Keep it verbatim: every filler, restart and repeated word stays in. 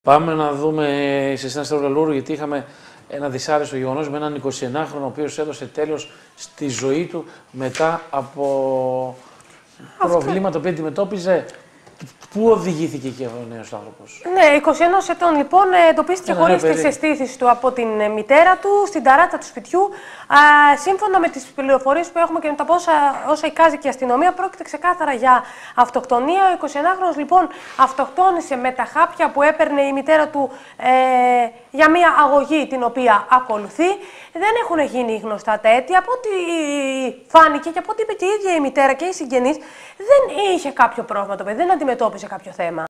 Πάμε να δούμε σε εσένα Σταυρολούρου, γιατί είχαμε ένα δυσάρεστο γεγονός με έναν εικοσιενάχρονο ο οποίος έδωσε τέλος στη ζωή του μετά από Αυτό. προβλήματα που αντιμετώπιζε. Πού οδηγήθηκε και ο νέος άνθρωπος? Ναι, είκοσι ένα ετών λοιπόν, εντοπίστηκε χωρίς τις αισθήσεις του από την μητέρα του στην ταράτσα του σπιτιού. Α, σύμφωνα με τις πληροφορίες που έχουμε και με τα πόσα, όσα εικάζει και η αστυνομία, πρόκειται ξεκάθαρα για αυτοκτονία. Ο εικοσιενάχρονος λοιπόν αυτοκτόνησε με τα χάπια που έπαιρνε η μητέρα του ε, για μια αγωγή την οποία ακολουθεί. Δεν έχουν γίνει γνωστά τα αίτια. Από ό,τι φάνηκε και από ό,τι είπε και η ίδια η μητέρα και οι συγγενείς, δεν είχε κάποιο πρόβλημα το παιδί, δεν αντιμετώπιζε κάποιο θέμα.